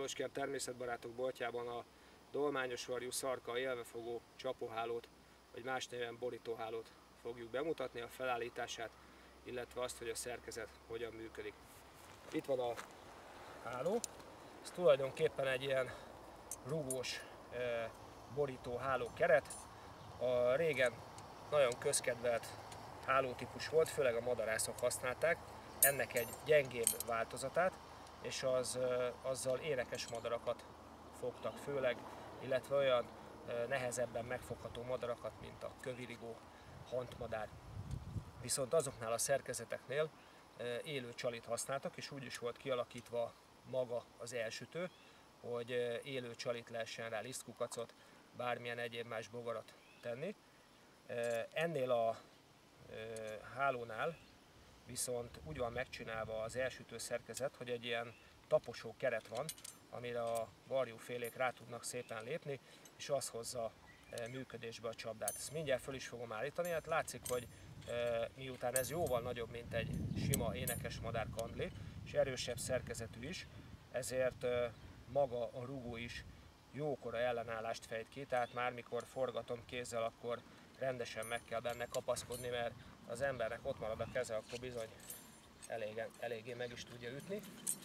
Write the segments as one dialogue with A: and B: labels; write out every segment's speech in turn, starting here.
A: Jánoskert természetbarátok boltjában a dolmányos varjú, szarka, élvefogó, csapóhálót, vagy más néven borítóhálót fogjuk bemutatni, a felállítását, illetve azt, hogy a szerkezet hogyan működik. Itt van a háló, ez tulajdonképpen egy ilyen rugós borító hálókeret. A régen nagyon közkedvelt hálótípus volt, főleg a madarászok használták, ennek egy gyengébb változatát, és azzal énekes madarakat fogtak főleg, illetve olyan nehezebben megfogható madarakat, mint a kövirigó, hantmadár. Viszont azoknál a szerkezeteknél élő csalit használtak, és úgy is volt kialakítva maga az elsütő, hogy élő csalit lehessen rá, lisztkukacot, bármilyen egyéb más bogarat tenni. Ennél a hálónál viszont úgy van megcsinálva az elsütő szerkezet, hogy egy ilyen taposó keret van, amire a varjúfélék rá tudnak szépen lépni, és az hozza működésbe a csapdát. Ezt mindjárt föl is fogom állítani, hát látszik, hogy miután ez jóval nagyobb, mint egy sima énekes madár kandli, és erősebb szerkezetű is, ezért maga a rugó is jókora ellenállást fejt ki, tehát már mikor forgatom kézzel, akkor rendesen meg kell benne kapaszkodni, mert az embernek ott marad a keze, akkor bizony eléggé meg is tudja ütni.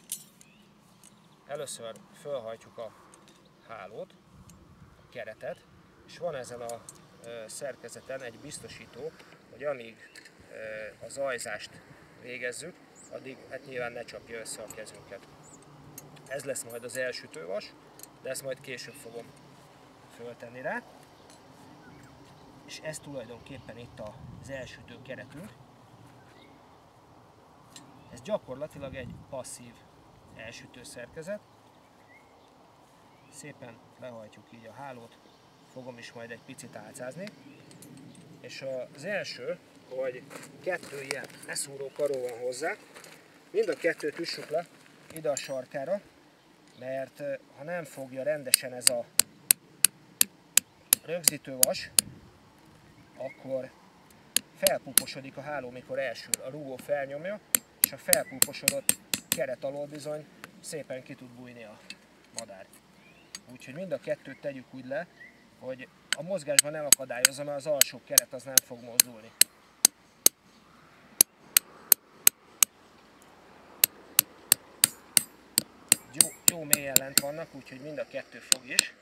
A: Először fölhajtjuk a hálót, a keretet, és van ezen a szerkezeten egy biztosító, hogy amíg a zajzást végezzük, addig hát nyilván ne csapja össze a kezünket. Ez lesz majd az elsütővas, de ezt majd később fogom föltenni rá. És ez tulajdonképpen itt az elsütő keretünk. Ez gyakorlatilag egy passzív elsütő szerkezet. Szépen lehajtjuk így a hálót, fogom is majd egy picit álcázni. És az első, hogy 2 ilyen leszúró karó van hozzá, mind a 2-t üssük le ide a sarkára, mert ha nem fogja rendesen ez a rögzítővas, akkor felpuposodik a háló, mikor elsül, a rugó felnyomja, és a felpuposodott keret alól bizony szépen ki tud bújni a madár. Úgyhogy mind a 2-t tegyük úgy le, hogy a mozgásban nem akadályozza, mert az alsó keret az nem fog mozdulni. Jó mélyen lent vannak, úgyhogy mind a 2 fog is.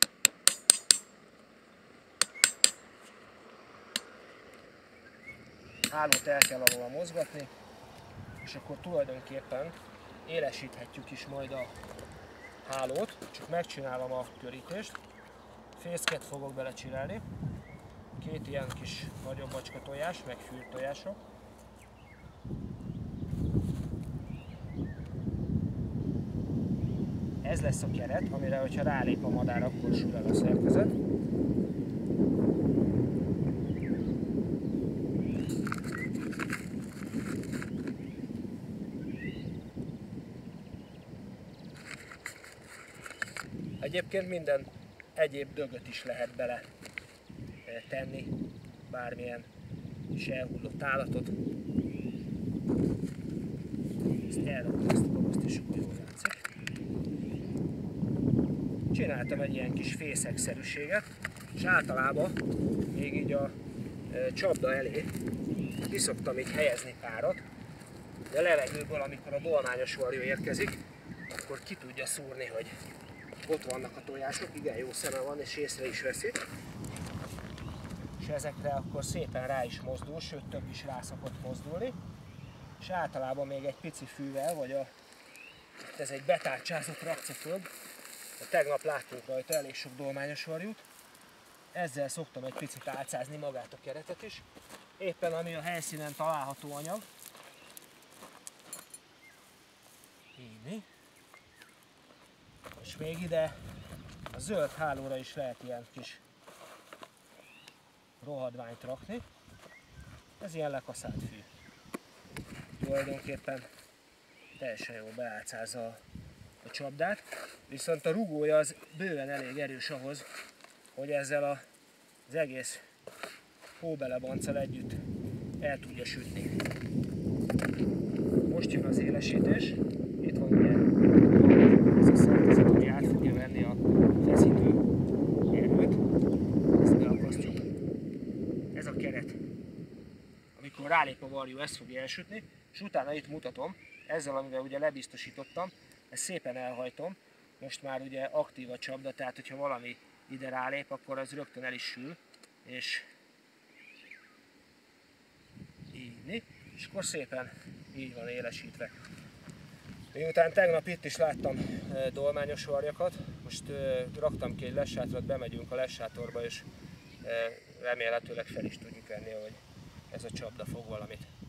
A: Hálót el kell alól mozgatni, és akkor tulajdonképpen élesíthetjük is majd a hálót, csak megcsinálom a körítést. Fészket fogok belecsinálni, 2 ilyen kis nagyobb macska tojás, meg fürtojások. Ez lesz a keret, amire, hogyha rálép a madár, akkor sül el a szerkezet. Egyébként minden egyéb dögöt is lehet bele tenni, bármilyen is elhullott állatot. Ezt elrakom, ezt a dobozt is úgy jól látszik. Csináltam egy ilyen kis fészekszerűséget, és általában még így a csapda elé ki szoktam így helyezni párat, de a levegőből, amikor a dolmányos varjú érkezik, akkor ki tudja szúrni, hogy ott vannak a tojások, igen jó szeme van, és észre is veszi. És ezekre akkor szépen rá is mozdul, sőt több is rá szokott mozdulni. És általában még egy pici fűvel, vagy ez egy betárcsázott rakciföld, tegnap láttunk rajta elég sok dolmányos varjút. Ezzel szoktam egy picit álcázni magát a keretet is, éppen ami a helyszínen található anyag. Így. És még ide a zöld hálóra is lehet ilyen kis rohadványt rakni. Ez ilyen lekaszált fű. Tulajdonképpen teljesen jól beálcázza a csapdát, viszont a rugója az bőven elég erős ahhoz, hogy ezzel az egész hóbelebanccal együtt el tudja sütni. Most jön az élesítés. Itt van ugye ez a szerkezet, ami át fog rálép a varjú, ezt fogja elsütni, és utána itt mutatom, ezzel, amivel ugye lebiztosítottam, ezt szépen elhajtom, most már ugye aktív a csapda, tehát hogyha valami ide rálép, akkor az rögtön el is sül, és így, és akkor szépen így van élesítve. Miután tegnap itt is láttam dolmányos varjakat, most raktam ki egy lessátrat, bemegyünk a lessátorba, és remélhetőleg fel is tudjuk venni, hogy ez a csapda fog valamit.